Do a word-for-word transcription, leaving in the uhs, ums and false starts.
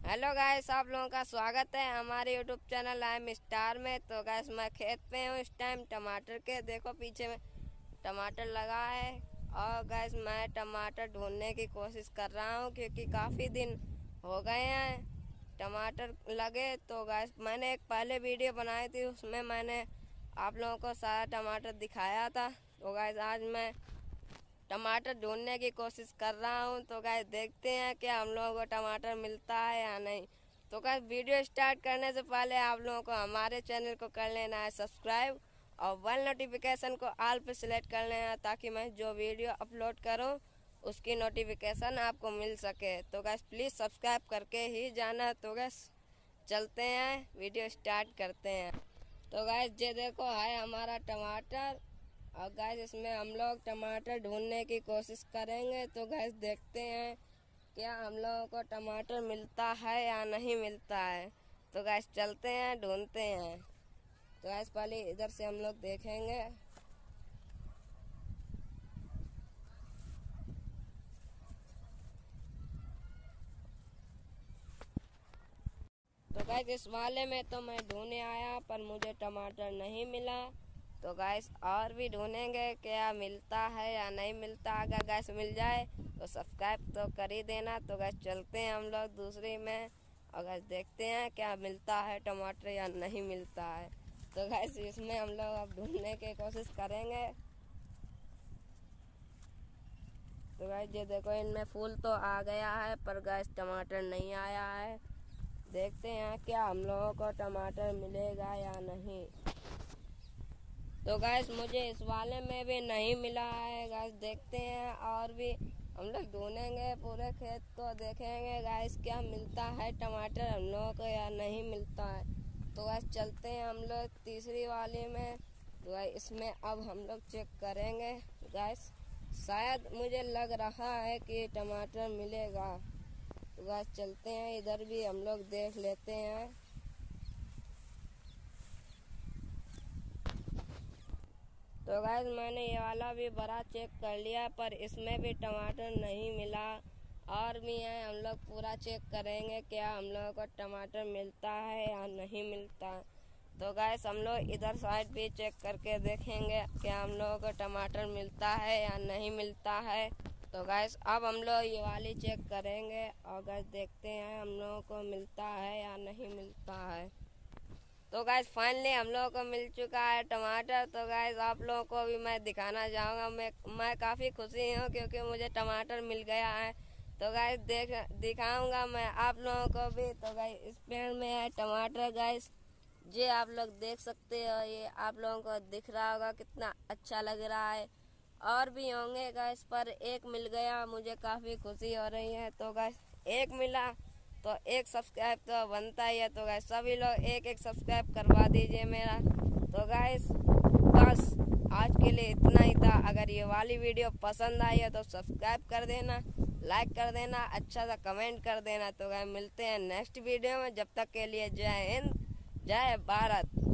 Hello guys, आप लोगों का स्वागत है हमारे YouTube channel I am star में। तो गाइस मैं खेत पे हूँ इस टाइम टमाटर के। देखो पीछे में टमाटर लगा है और गाइस मैं टमाटर ढूंढने की कोशिश कर रहा हूँ क्योंकि काफ़ी दिन हो गए हैं टमाटर लगे। तो गाइस मैंने एक पहले वीडियो बनाई थी, उसमें मैंने आप लोगों को सारा टमाटर दिखाया था। तो गाइस आज मैं टमाटर ढूंढने की कोशिश कर रहा हूँ। तो गाइस देखते हैं कि हम लोगों को टमाटर मिलता है या नहीं। तो गाइस वीडियो स्टार्ट करने से पहले आप लोगों को हमारे चैनल को कर लेना है सब्सक्राइब और बेल नोटिफिकेशन को ऑल पे सिलेक्ट कर लेना, ताकि मैं जो वीडियो अपलोड करूँ उसकी नोटिफिकेशन आपको मिल सके। तो गाइस प्लीज़ सब्सक्राइब करके ही जाना। तो गाइस चलते हैं, वीडियो स्टार्ट करते हैं। तो गाइस ये देखो है हमारा टमाटर और गाइस इसमें हम लोग टमाटर ढूंढने की कोशिश करेंगे। तो गाइस देखते हैं क्या हम लोगों को टमाटर मिलता है या नहीं मिलता है। तो गाइस चलते हैं, ढूंढते हैं। तो गाइस पहले इधर से हम लोग देखेंगे। तो गाइस इस वाले में तो मैं ढूंढने आया पर मुझे टमाटर नहीं मिला। तो गैस और भी ढूंढेंगे क्या मिलता है या नहीं मिलता। अगर गैस मिल जाए तो सब्सक्राइब तो कर ही देना। तो गैस चलते हैं हम लोग दूसरी में और गैस देखते हैं क्या मिलता है टमाटर या नहीं मिलता है। तो गैस इसमें हम लोग अब ढूंढने की कोशिश करेंगे। तो गैस ये देखो इनमें फूल तो आ गया है पर गैस टमाटर नहीं आया है। देखते हैं क्या हम लोगों को टमाटर मिलेगा या नहीं। तो गैस मुझे इस वाले में भी नहीं मिला है। गैस देखते हैं और भी हम लोग ढूंढेंगे, पूरे खेत को देखेंगे गैस क्या मिलता है टमाटर हम लोगों को या नहीं मिलता है। तो गैस चलते हैं हम लोग तीसरी वाली में। तो गैस इसमें अब हम लोग चेक करेंगे। गैस शायद मुझे लग रहा है कि टमाटर मिलेगा। तो गैस चलते हैं, इधर भी हम लोग देख लेते हैं। तो गाइस मैंने ये वाला भी बड़ा चेक कर लिया पर इसमें भी टमाटर नहीं मिला। और भी है, हम लोग पूरा चेक करेंगे क्या हम लोगों को टमाटर मिलता है या नहीं मिलता। तो गाइस हम लोग इधर साइड भी चेक करके देखेंगे क्या हम लोगों को टमाटर मिलता है या नहीं मिलता है। तो गाइस अब हम लोग ये वाली चेक करेंगे और गाइस देखते हैं हम लोगों को मिलता है या नहीं मिलता है। तो गाइस फाइनली हम लोगों को मिल चुका है टमाटर। तो गाइस आप लोगों को भी मैं दिखाना चाहूँगा। मैं मैं काफ़ी खुशी हूँ क्योंकि मुझे टमाटर मिल गया है। तो गाइस देख दिखाऊंगा मैं आप लोगों को भी। तो गाइस इस पेड़ में है टमाटर। गाइस ये आप लोग देख सकते हो, ये आप लोगों को दिख रहा होगा कितना अच्छा लग रहा है। और भी होंगे गाइस पर एक मिल गया, मुझे काफ़ी खुशी हो रही है। तो गाइस एक मिला तो एक सब्सक्राइब तो बनता ही है। तो गाइस सभी लोग एक एक सब्सक्राइब करवा दीजिए मेरा। तो गाइस बस आज के लिए इतना ही था। अगर ये वाली वीडियो पसंद आई है तो सब्सक्राइब कर देना, लाइक कर देना, अच्छा सा कमेंट कर देना। तो गाइस मिलते हैं नेक्स्ट वीडियो में, जब तक के लिए जय हिंद, जय भारत।